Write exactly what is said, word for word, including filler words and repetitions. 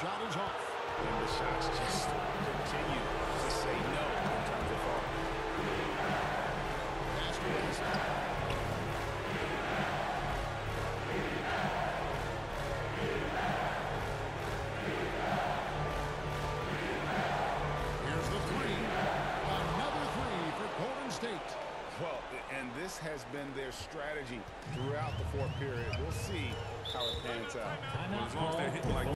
shot is off. And the shots just continue to say no in terms of falling. Pass to West. Here's the three. Another three for Golden State. Well, and this has been their strategy throughout the fourth period. We'll see how it pans out. As long as they're hitting like